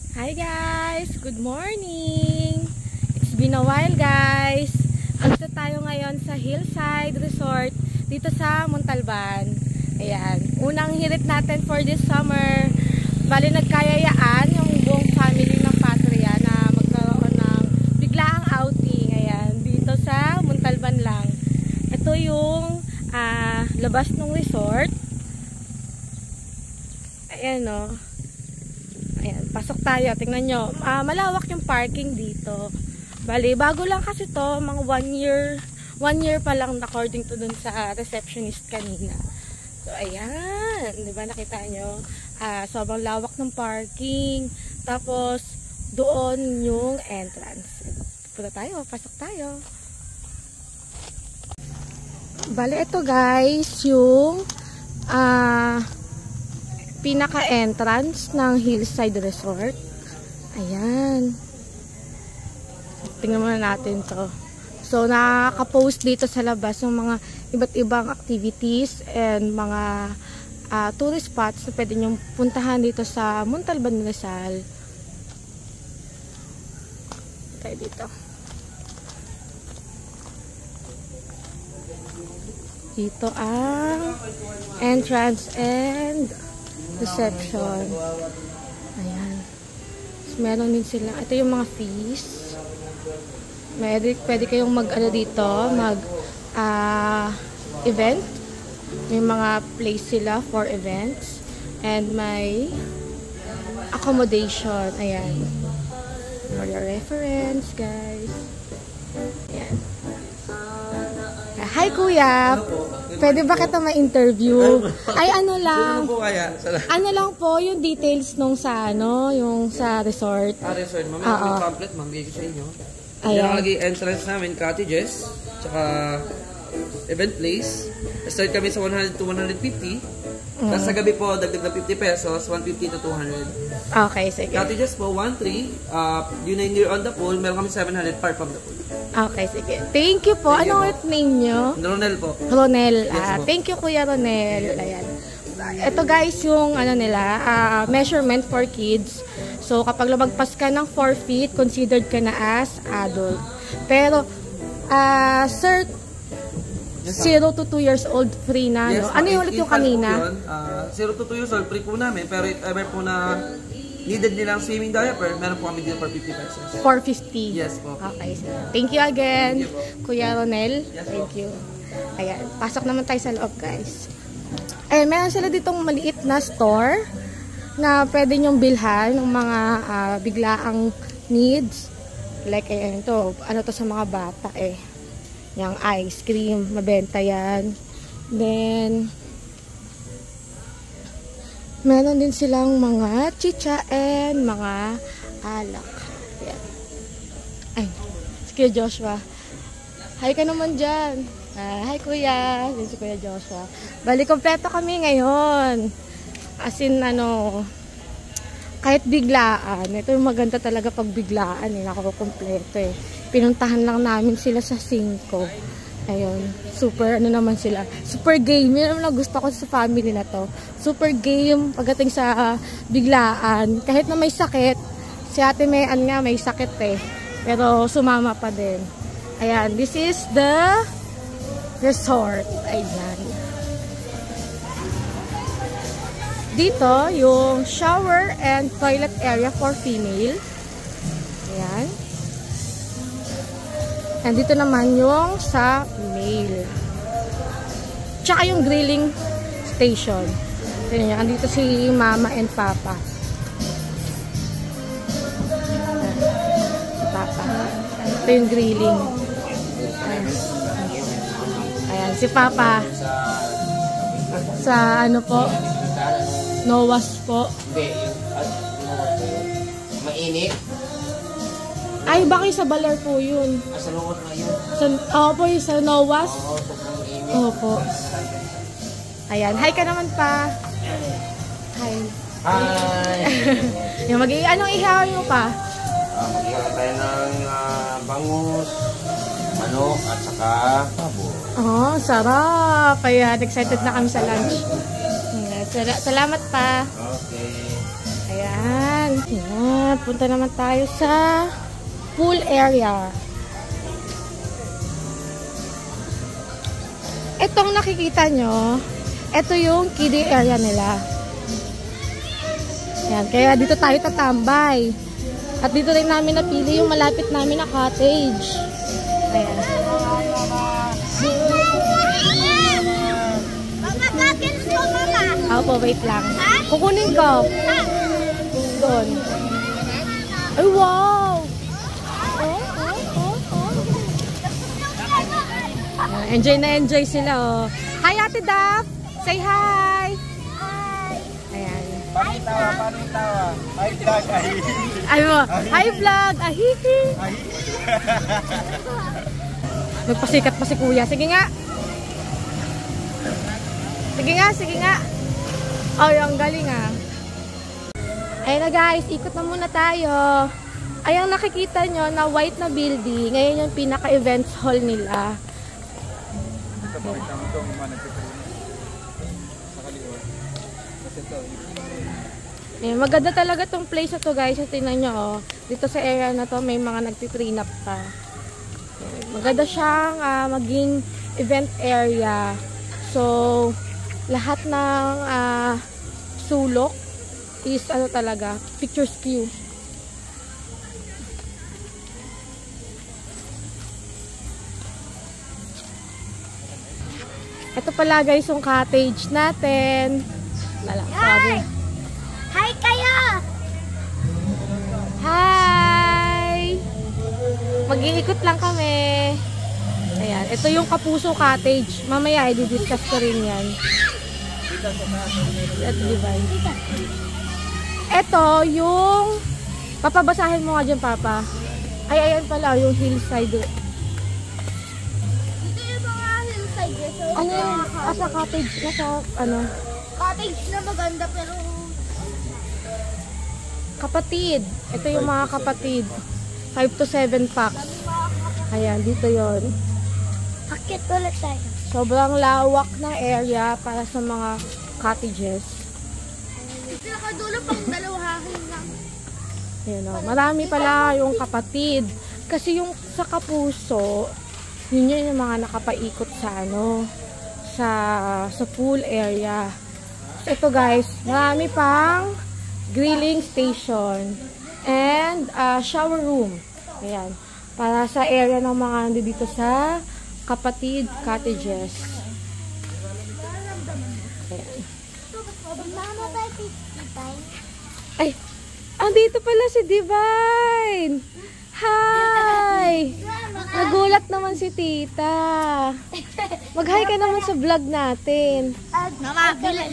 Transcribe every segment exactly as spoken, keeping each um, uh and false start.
Hi guys! Good morning! It's been a while guys! Andito tayo ngayon sa Hillside Resort dito sa Montalban. Ayan, unang hirit natin for this summer. Bali nagkayayaan yung buong family ng Patria na magkaroon ng biglaang outing. Ayan, dito sa Montalban lang. Ito yung uh, labas ng resort. Ayan o. Oh. Ayan, pasok tayo. Tingnan nyo. Uh, malawak yung parking dito. Bali, bago lang kasi to. Mga one year, one year pa lang according to dun sa receptionist kanina. So, ayan. Diba nakita nyo? Uh, sobrang lawak ng parking. Tapos, doon yung entrance. Punta tayo. Pasok tayo. Bali, ito guys, yung ah... Uh, pinaka-entrance ng Hillside Resort. Ayan. Tingnan muna natin to. So, nakaka-post dito sa labas ng mga iba't ibang activities and mga uh, tourist spots na pwede nyong puntahan dito sa Montalban, Rizal. Tayo dito. Dito ang entrance and reception. Ayan. So, meron din sila. Ito yung mga fees. Pwede, pwede kayong mag ano dito, mag uh, event. May mga place sila for events. And may accommodation. Ayan. For your reference, guys. Ayan. Hi, Kuya! Pwede ba kita ma-interview? Ay, ano lang. Sino po kaya? Ano lang po yung details nung sa ano, yung sa resort. Ah, resort. Mamaya yung pamphlet, mambigay ko sa inyo. Ayan. Yan nakalagay entrance namin, cottages, tsaka event place. Start kami sa one hundred to one fifty. Mm. Tapos sa gabi po, dagdag na fifty pesos, one fifty to two hundred. Okay, sige. Cottages po, one three. Uh, yun ay near on the pool. Meron kami seven hundred far from the pool. Okay, sige. Thank you po. Thank Anong you name nyo? Ronel po. Ronel. Yes, Ah, po. thank you, Kuya Ronel. Ayan. Ito guys, yung ano nila, uh, measurement for kids. So, kapag lumagpas ka ng four feet, considered ka na as adult. Pero, uh, sir, zero to two years old free na, Yes, no? Ano yung ulit yung kanina? Uh, zero to two years old, free po namin. Pero if ever po na needed nilang swimming diaper, meron po kami dito for fifty pesos. four fifty. Yes po. Okay, sir. Thank you again, Thank you Kuya Ronel. Yes, Thank you. Ayan, pasok naman tayo sa loob, guys. Ayan, meron sila ditong maliit na store na pwede nyong bilhan ng mga uh, biglaang needs. Like, ayan, ito, ano to sa mga bata eh. Yung ice cream, mabenta yan. Then, meron din silang mga chicha and mga alak. Ayan. Ay, si Kuya Joshua. Hi ka naman dyan. Uh, hi Kuya. Yan si Kuya Joshua. Bali, kompleto kami ngayon. As in, ano, kahit biglaan. Ito yung maganda talaga pag biglaan. Eh, nakakumpleto eh. Pinuntahan lang namin sila sa Cinco. Ayun, super ano naman sila. Super game. Yun naman gusto ko sa family na to. Super game pagdating sa uh, biglaan. Kahit na may sakit. Si Ate Mayan nga may sakit eh. Pero sumama pa din. Ayan, this is the resort. Ayan. Dito, yung shower and toilet area for female. Ayan. And dito naman yung sa male. Tsaka yung grilling station. Tignan nyo, andito si Mama and Papa. Si Papa. Ito yung grilling. Ayan. Ayan, si Papa. Sa ano po? Nowas po. Mainit. Ay, bakit sa Baler po yun? Ah, sa lungkot na yun. Sa, oo po, yung sa Nowas. Oo, sobrang init. Opo. Ayan, hi ka naman pa. Hi. Hi! Yung mag anong ihaw nyo pa? Ah, Mag-ihaw tayo ng uh, bangus, manok, at saka pabo. Oh, sarap. Kaya excited na kami sa lunch. Sal salamat pa. Okay. Ayan. Ayan. Ayan, punta naman tayo sa pool area. Itong nakikita nyo, ito yung kiddie area nila. Ayan, kaya dito tayo tatambay. At dito rin namin napili yung malapit namin na cottage. Ayan. Opo, wait lang. Kukunin ko. Doon. Ay, wow! Oh, oh, oh, oh. Enjoy na enjoy sila, oh. Hi, Ate Daph! Say hi! Hi! Ayan. Paano tawa? Paano tawa? Hi, vlog. Ay mo, hi, vlog! Ahihi! Nagpasikat pa si Kuya. Sige nga! Sige nga, sige nga! Oh, yung galing, ah. Ayun na guys, ikot na muna tayo. Ayang nakikita nyo na white na building, ngayon yung pinaka-events hall nila. Eh, maganda talaga tong place na to guys. Tingnan nyo, oh. Dito sa area na to may mga nagtitrain up pa. Eh, maganda siyang uh, maging event area. So, lahat ng uh, sulok is ano talaga, pictures view. Ito pala guys yung cottage natin. Lala, sorry. Hi kayo! Hi! Mag-iikot lang kami. Ayan, ito yung Kapuso Cottage. Mamaya i-discuss ko rin yan. Ito, divine. Ito yung papabasahin mo nga dyan, Papa. Ay, ayan pala, yung hillside. Dito yung mga hillside. So, Ano yung asa cottage? Nasa, ano? cottage na maganda pero Kapatid. Ito yung mga kapatid. five to seven packs. Ayan, dito yon. akit ulit tayo. Sobrang lawak ng area para sa mga cottages. Dito nakadulo pang dalawahin lang. Ayan, o. Marami pala yung kapatid. Kasi yung sa Kapuso, yun yun yung mga nakapaikot sa ano, sa, sa pool area. Ito guys, marami pang grilling station and uh, shower room. Ayan. Para sa area ng mga nandito sa Kapatid Cottages. Ayan. Ay, andito pala si Divine. Hi! Nagulat naman si Tita. Mag-hi ka naman sa vlog natin. Namabili.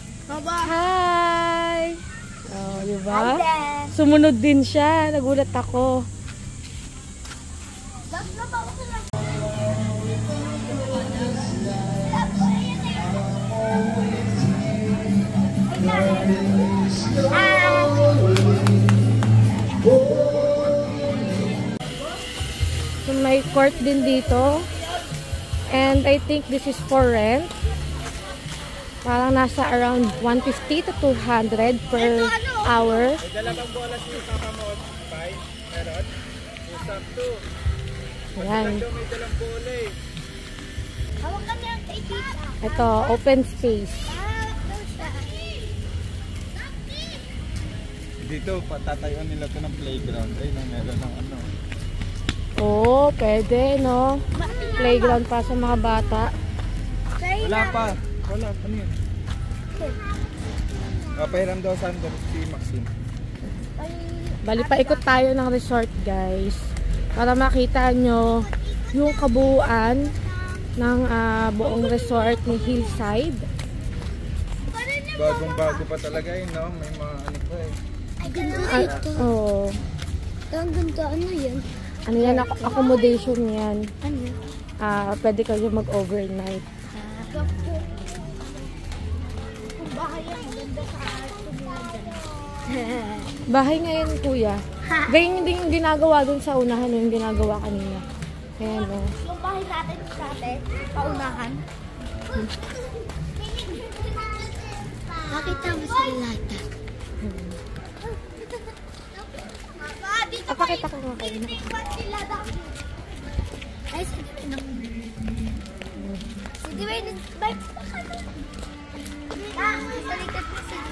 Hi! Oh, diba? Sumunod din siya. Nagulat ako. So, may court din dito. And I think this is for rent. Parang nasa around one fifty to two hundred per hour. Ayan. Ito, open space. Dito, patatayuan nila ito ng playground. Ay, nang meron ng ano. Oo, pwede, no? Playground pa sa mga bata. Wala pa. Wala, ano yun? Papahiram daw Sander, si Maxine. Bali, paikot tayo ng resort, guys. Para makita nyo yung kabuuan ng uh, buong resort ni Hillside. Bagong bago pa talaga yun, no? May mga ano pa eh. Ay, ganda Ah, ito. Oo. Ang ganda. Ano yan? Ano yan? Ac- accommodation yan. Ano? Ah, pwede kayo mag-overnight. Kung bahay yan, ganda sa Bahay ngayon, kuya. Ganyan din yung ginagawa dun sa unahan yung ginagawa kanina. Ayan, o. Yung bahay natin dati, paunahan. Nakita mo sila lahat. Papakita ko nga kayo. Ay, sige. Sige, wait. Bye. Ah, salikat mo sige.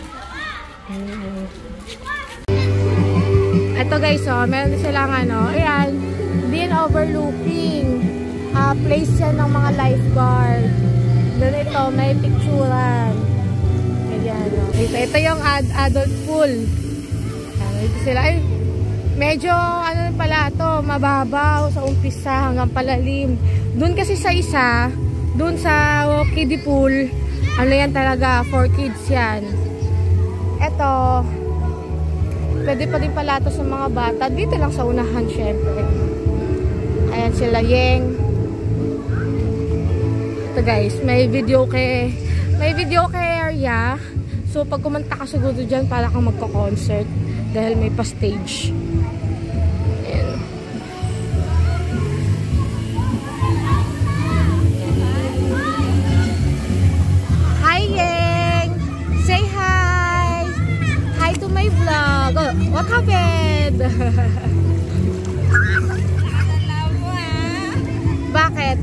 Ito guys, oh, meron din silang ano, ayan, din overlooking. Uh, place yan ng mga lifeguard. Ganito, may picturean. Ayan, oh. Ito, ito yung ad adult pool. Ayan, ito sila. Ay, medyo, ano pala to, mababaw sa umpisa hanggang palalim. Doon kasi sa isa, doon sa kiddie pool, ano yan talaga, for kids yan. Ito, pwede pa din pala ito sa mga bata. Dito lang sa unahan, syempre. Ayan sila, Yeng. Ito guys, may video kay may video kay area. So, pag kumanta ka siguro dyan, para kang magka-concert. Dahil may pa-stage. Ayan. Hi, Yeng! Say hi! Hi to my vlog! Oh, what happened? Bakit?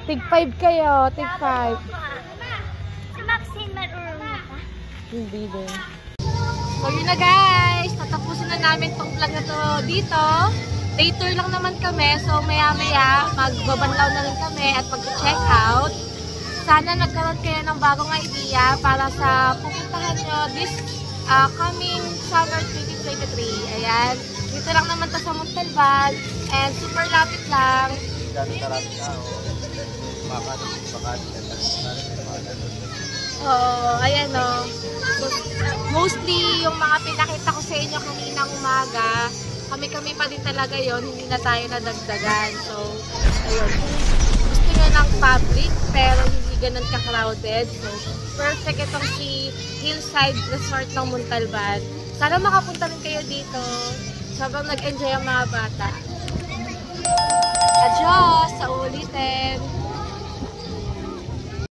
tig five kayo, tig five. Si Maxine marunong ka. Hindi din. So yun na guys, tatapusin na namin tong vlog na to dito. Day tour lang naman kami, so maya maya magbabanlaw na rin kami at mag-check out. Sana nagkaroon kayo ng bagong idea para sa pupuntahan nyo this uh, coming summer twenty twenty-three. Ayan, dito lang naman to sa Montalban and super lapit lang. Oo, ayan o. So, mostly, yung mga pinakita ko sa inyo kaninang umaga, kami-kami pa din talaga yon, hindi na tayo nadagdagan. So, ayun. Gusto nyo ng public, pero hindi ganun ka-crowded. So, perfect itong si Hillside Resort ng Montalban. Sana makapunta rin kayo dito. Sobrang nag-enjoy ang mga bata. Adios! Sa ulitin!